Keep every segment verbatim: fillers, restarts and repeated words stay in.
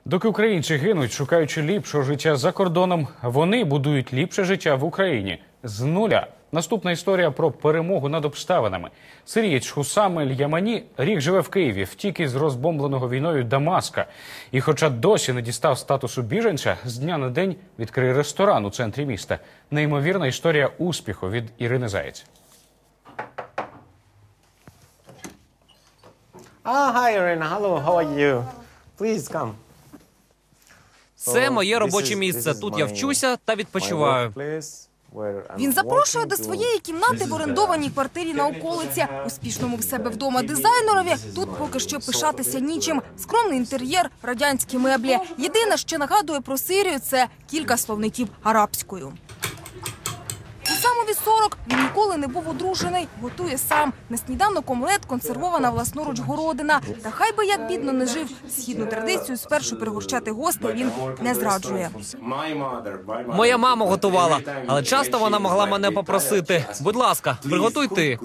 Доки українці гинуть, шукаючи ліпшого життя за кордоном, вони будують ліпше життя в Україні з нуля. Наступна історія про перемогу над обставинами. Сирієць Хусам Ель-Ямані рік живе в Києві, втік із розбомбленого війною Дамаска. І хоча досі не дістав статусу біженця, з дня на день відкриє ресторан у центрі міста. Неймовірна історія успіху від Ірини Заєць. Ah, hi Irina. Hello, how are you? Please come. Це моє робоче місце. Тут я вчуся та відпочиваю. Він запрошує до своєї кімнати в орендованій квартирі на околиці. Успішному в себе вдома дизайнерові тут поки що пишатися нічим. Скромний інтер'єр, радянські меблі. Єдине, що нагадує про Сирію, це кілька словників арабською. Хусамові сорок, він ніколи не був одружений, готує сам. На сніданок омлет, консервована власноруч городина. Та хай би як бідно не жив, східну традицію спершу пригощати гостей він не зраджує. Моя мама готувала, але часто вона могла мене попросити: будь ласка, приготуй ти.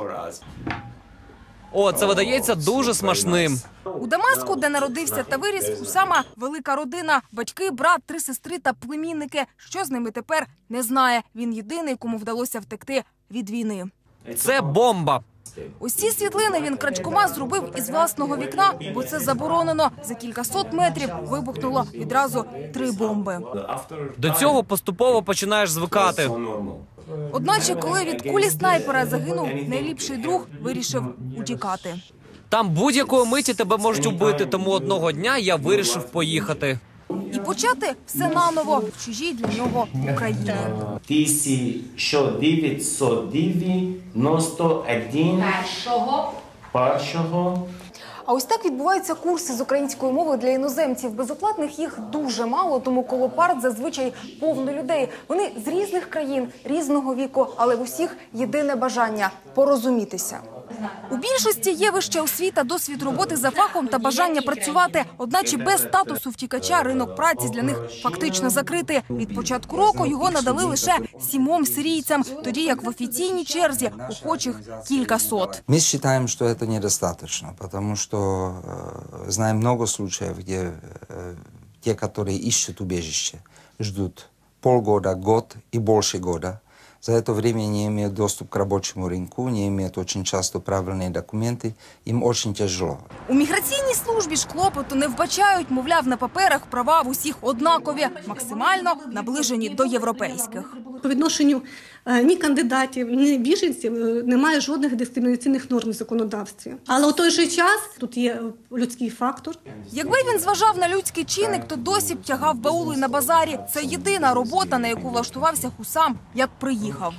О, це видається дуже смачним. У Дамаску, де народився та виріс, Хусама велика родина. Батьки, брат, три сестри та племінники. Що з ними тепер, не знає. Він єдиний, кому вдалося втекти від війни. Це бомба. Ось ці світлини він крадькома зробив із власного вікна, бо це заборонено. За кількасот метрів вибухнуло відразу три бомби. До цього поступово починаєш звикати. Одначе, коли від кулі снайпера загинув найліпший друг, вирішив утікати. Там будь-якої миті тебе можуть убити, тому одного дня я вирішив поїхати. І почати все наново в чужій для нього Україні. тисяча дев'ятсот дев'яносто один першого. А ось так відбуваються курси з української мови для іноземців. Безоплатних їх дуже мало, тому коло парт зазвичай повно людей. Вони з різних країн, різного віку, але в усіх єдине бажання – порозумітися. У більшості є вища освіта, досвід роботи за фахом та бажання працювати. Одначе без статусу втікача ринок праці для них фактично закритий. Від початку року його надали лише сімом сирійцям, тоді як в офіційній черзі охочих кілька сот. Ми вважаємо, що це недостатньо, тому що э, знаємо багато випадків, де э, ті, які шукають убежище, ждуть полгода, год і більше года. За это время не имеют доступ к рабочему рынку, не имеют очень часто правильные документы, им очень тяжело. У міграційній службі ж клопоту не вбачають, мовляв, на паперах права в усіх однакові, максимально наближені до європейських. По відношенню ні кандидатів, ні біженців немає жодних дискримінаційних норм в законодавстві. Але у той же час тут є людський фактор. Якби він зважав на людський чинник, то досі б тягав баули на базарі. Це єдина робота, на яку влаштувався Хусам, як приїхав.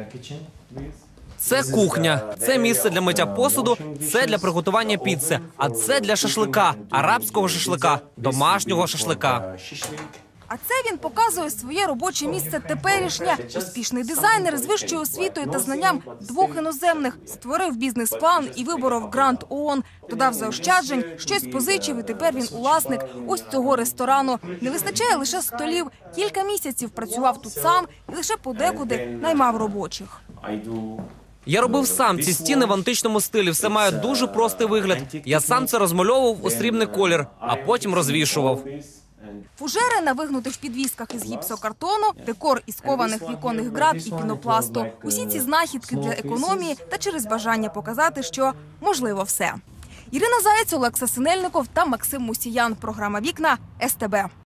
Це кухня, це місце для миття посуду, це для приготування піци, а це для шашлика, арабського шашлика, домашнього шашлика. А це він показує своє робоче місце теперішнє. Успішний дизайнер з вищою освітою та знанням двох іноземних створив бізнес-план і виборов грант ООН. Додав заощаджень, щось позичив, і тепер він власник ось цього ресторану. Не вистачає лише столів. Кілька місяців працював тут сам і лише подекуди наймав робочих. Я робив сам ці стіни в античному стилі, все має дуже простий вигляд. Я сам це розмальовував у срібний колір, а потім розвішував. Фужери на вигнутих підвісках із гіпсокартону, декор із кованих віконних град і пінопласту. Усі ці знахідки для економії та через бажання показати, що можливо все. Ірина Заєць, Олекса Синельников та Максим Мусіян. Програма «Вікна» ес те бе.